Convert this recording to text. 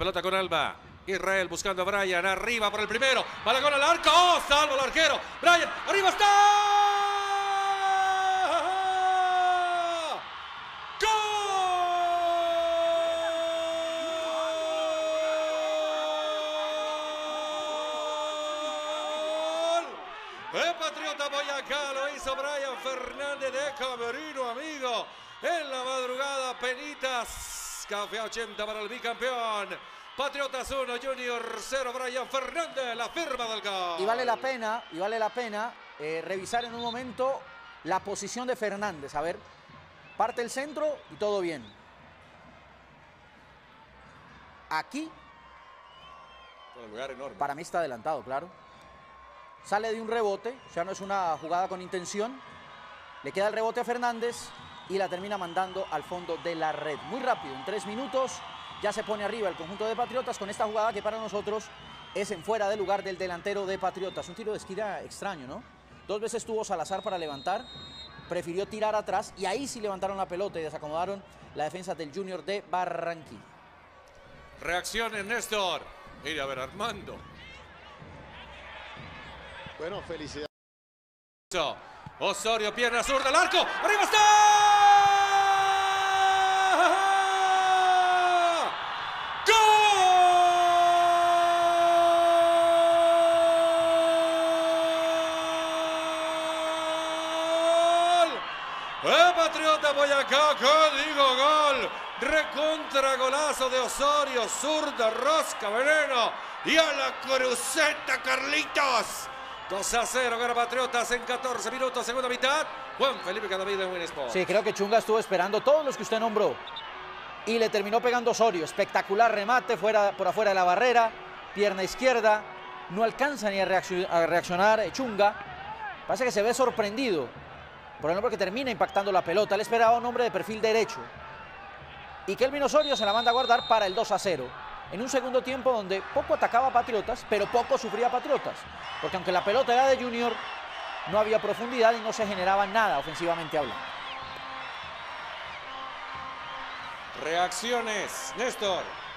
Pelota con Alba. Israel buscando a Brian. Arriba por el primero. Balagón al arco. ¡Oh! Salvo el arquero. Brian. ¡Arriba está! El Patriota Boyacá lo hizo Brian Fernández de Camerino, amigo. En la madrugada, penitas. Café 80 para el bicampeón. Patriotas 1, Junior 0, Brian Fernández, la firma del gol. Y vale la pena revisar en un momento la posición de Fernández. A ver, parte el centro y todo bien. Aquí, Un lugar enorme. para mí está adelantado, claro. Sale de un rebote, ya no es una jugada con intención. Le queda el rebote a Fernández y la termina mandando al fondo de la red. Muy rápido, en 3 minutos ya se pone arriba el conjunto de Patriotas con esta jugada que para nosotros es en fuera de lugar del delantero de Patriotas. Un tiro de esquina extraño, ¿no? 2 veces tuvo Salazar para levantar, prefirió tirar atrás y ahí sí levantaron la pelota y desacomodaron la defensa del Junior de Barranquilla. Reacciones, Néstor. Mire a ver, Armando. Bueno, felicidades. Osorio, pierna zurda, al arco. ¡Arriba está! ¡Gol! El Patriota Boyacá, digo gol. Recontra golazo de Osorio, zurda, rosca, veneno. Y a la cruceta, Carlitos. 2-0, gana Patriotas en 14 minutos, segunda mitad. Juan Felipe Cadavid de Win Sports. Sí, creo que Chunga estuvo esperando todos los que usted nombró. Y le terminó pegando Osorio. Espectacular remate por afuera de la barrera. Pierna izquierda. No alcanza ni a reaccionar Chunga. Parece que se ve sorprendido. Por ejemplo, porque termina impactando la pelota. Él esperaba un hombre de perfil derecho. Y Kelvin Osorio se la manda a guardar para el 2-0. En un segundo tiempo donde poco atacaba a Patriotas, pero poco sufría Patriotas. Porque aunque la pelota era de Junior, no había profundidad y no se generaba nada ofensivamente hablando. Reacciones, Néstor.